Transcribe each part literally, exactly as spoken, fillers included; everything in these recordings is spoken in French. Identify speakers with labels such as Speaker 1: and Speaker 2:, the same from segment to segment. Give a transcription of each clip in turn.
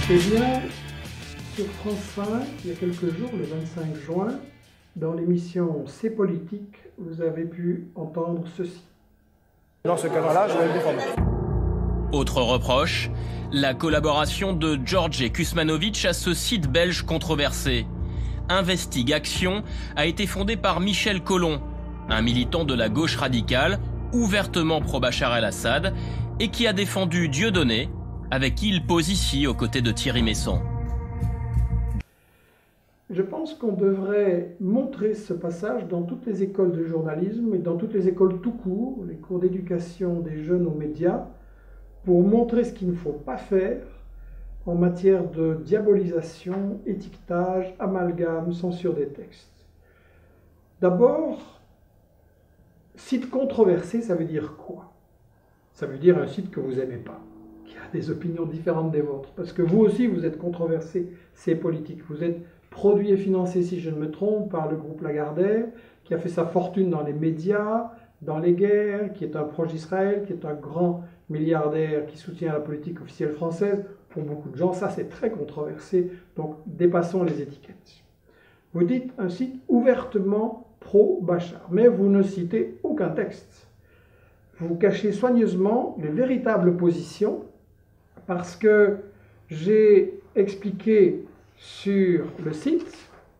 Speaker 1: Eh bien, sur France cinq, il y a quelques jours, le vingt-cinq juin, dans l'émission C'est politique, vous avez pu entendre ceci.
Speaker 2: Dans ce cadre-là, je vais le défendre.
Speaker 3: Autre reproche, la collaboration de Georges Kuzmanovic à ce site belge controversé. Investigation a été fondé par Michel Collomb, un militant de la gauche radicale, ouvertement pro-Bachar el-Assad, et qui a défendu Dieudonné, avec qui il pose ici aux côtés de Thierry Meyssan.
Speaker 1: Je pense qu'on devrait montrer ce passage dans toutes les écoles de journalisme et dans toutes les écoles tout court, les cours d'éducation des jeunes aux médias, pour montrer ce qu'il ne faut pas faire en matière de diabolisation, étiquetage, amalgame, censure des textes. D'abord, site controversé, ça veut dire quoi? Ça veut dire un site que vous n'aimez pas, qui a des opinions différentes des vôtres, parce que vous aussi vous êtes controversé, c'est politique. Vous êtes produit et financé, si je ne me trompe, par le groupe Lagardère, qui a fait sa fortune dans les médias, dans les guerres, qui est un proche d'Israël, qui est un grand milliardaire qui soutient la politique officielle française. Pour beaucoup de gens, ça c'est très controversé, donc dépassons les étiquettes. Vous dites un site ouvertement pro-Bachar, mais vous ne citez aucun texte. Vous cachez soigneusement les véritables positions, parce que j'ai expliqué sur le site,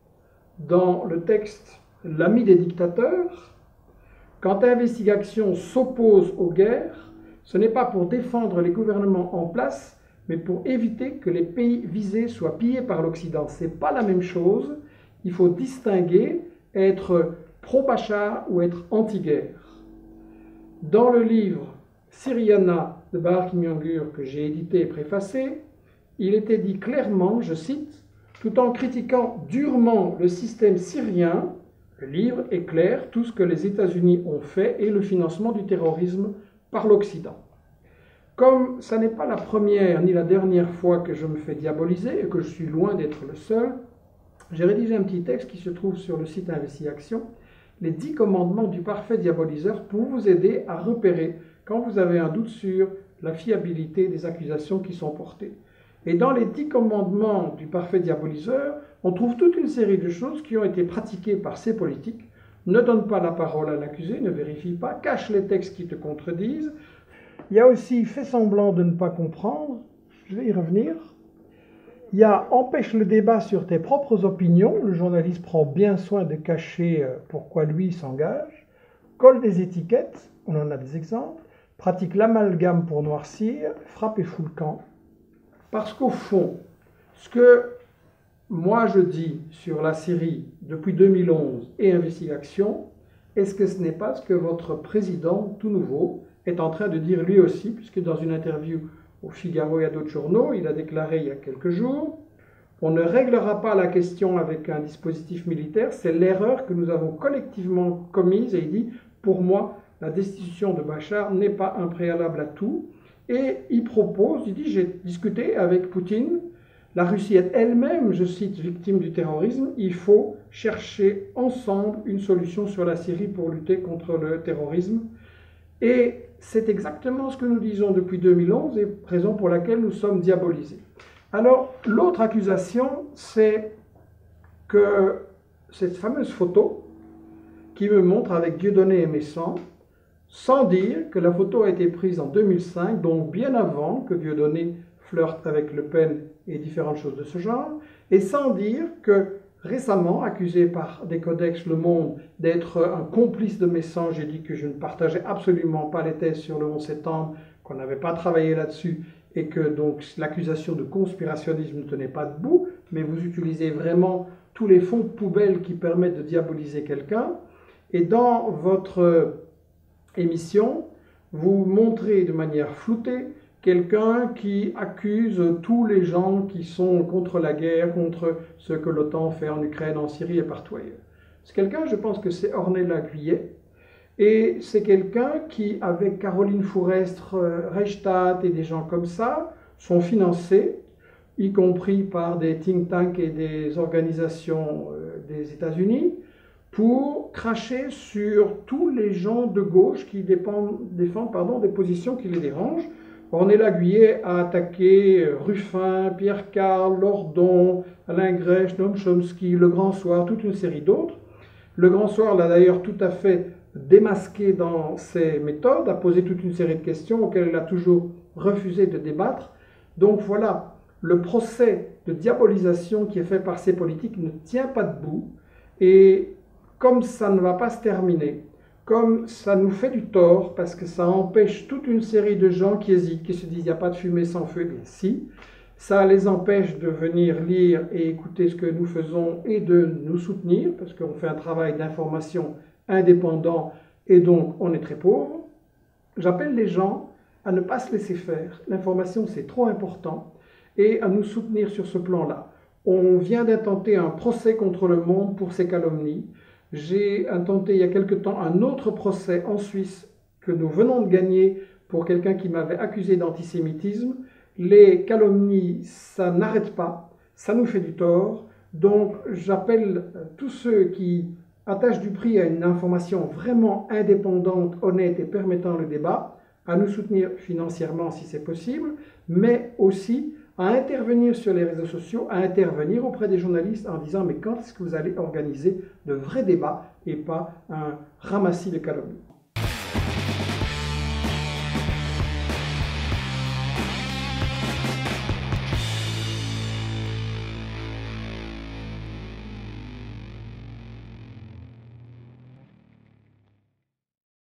Speaker 1: dans le texte « L'ami des dictateurs », quand l'investigation s'oppose aux guerres, ce n'est pas pour défendre les gouvernements en place, mais pour éviter que les pays visés soient pillés par l'Occident. Ce n'est pas la même chose. Il faut distinguer être pro-Bachar ou être anti-guerre. Dans le livre Syriana de Barak Miongur que j'ai édité et préfacé, il était dit clairement, je cite, « Tout en critiquant durement le système syrien, le livre est clair, tout ce que les États-Unis ont fait est le financement du terrorisme par l'Occident. » Comme ça n'est pas la première ni la dernière fois que je me fais diaboliser et que je suis loin d'être le seul, j'ai rédigé un petit texte qui se trouve sur le site Investigation, les dix commandements du parfait diaboliseur, pour vous aider à repérer quand vous avez un doute sur la fiabilité des accusations qui sont portées. Et dans les dix commandements du parfait diaboliseur, on trouve toute une série de choses qui ont été pratiquées par ces politiques. Ne donne pas la parole à l'accusé, ne vérifie pas, cache les textes qui te contredisent. Il y a aussi fait semblant de ne pas comprendre, je vais y revenir. Il y a empêche le débat sur tes propres opinions, le journaliste prend bien soin de cacher pourquoi lui s'engage. Colle des étiquettes, on en a des exemples. Pratique l'amalgame pour noircir, frappe et fout le camp. Parce qu'au fond, ce que moi je dis sur la Syrie depuis deux mille onze et Investigation, est-ce que ce n'est pas ce que votre président, tout nouveau, est en train de dire lui aussi, puisque dans une interview au Figaro et à d'autres journaux, il a déclaré il y a quelques jours, on ne réglera pas la question avec un dispositif militaire, c'est l'erreur que nous avons collectivement commise, et il dit, pour moi, la destitution de Bachar n'est pas un préalable à tout. Et il propose, il dit, j'ai discuté avec Poutine, la Russie est elle-même, je cite, victime du terrorisme, il faut chercher ensemble une solution sur la Syrie pour lutter contre le terrorisme. Et c'est exactement ce que nous disons depuis deux mille onze et raison pour laquelle nous sommes diabolisés. Alors, l'autre accusation, c'est que cette fameuse photo qui me montre avec Dieudonné et Meyssan, sans dire que la photo a été prise en deux mille cinq, donc bien avant que Dieudonné flirte avec Le Pen et différentes choses de ce genre, et sans dire que récemment, accusé par des codex Le Monde d'être un complice de Meyssan, j'ai dit que je ne partageais absolument pas les thèses sur le onze septembre, qu'on n'avait pas travaillé là-dessus, et que donc l'accusation de conspirationnisme ne tenait pas debout, mais vous utilisez vraiment tous les fonds de poubelle qui permettent de diaboliser quelqu'un, et dans votre émission, vous montrez de manière floutée quelqu'un qui accuse tous les gens qui sont contre la guerre, contre ce que l'OTAN fait en Ukraine, en Syrie et partout ailleurs. C'est quelqu'un, je pense que c'est Ornella Guyet, et c'est quelqu'un qui, avec Caroline Fourestre, Reichstadt et des gens comme ça, sont financés, y compris par des think tanks et des organisations des États-Unis, pour cracher sur tous les gens de gauche qui dépendent, défendent pardon, des positions qui les dérangent. Ornella Guyet a attaqué Ruffin, Pierre Carl, Lordon, Alain Grèche, Noam Chomsky, Le Grand Soir, toute une série d'autres. Le Grand Soir l'a d'ailleurs tout à fait démasqué dans ses méthodes, a posé toute une série de questions auxquelles il a toujours refusé de débattre. Donc voilà, le procès de diabolisation qui est fait par ces politiques ne tient pas debout. Et comme ça ne va pas se terminer, comme ça nous fait du tort, parce que ça empêche toute une série de gens qui hésitent, qui se disent « il n'y a pas de fumée sans feu », bien si, ça les empêche de venir lire et écouter ce que nous faisons et de nous soutenir, parce qu'on fait un travail d'information indépendant et donc on est très pauvre. J'appelle les gens à ne pas se laisser faire. L'information, c'est trop important, et à nous soutenir sur ce plan-là. On vient d'intenter un procès contre le monde pour ces calomnies. J'ai intenté il y a quelque temps un autre procès en Suisse que nous venons de gagner pour quelqu'un qui m'avait accusé d'antisémitisme. Les calomnies, ça n'arrête pas, ça nous fait du tort. Donc j'appelle tous ceux qui attachent du prix à une information vraiment indépendante, honnête et permettant le débat, à nous soutenir financièrement si c'est possible, mais aussi à intervenir sur les réseaux sociaux, à intervenir auprès des journalistes en disant « mais quand est-ce que vous allez organiser de vrais débats et pas un ramassis de calomnies ?»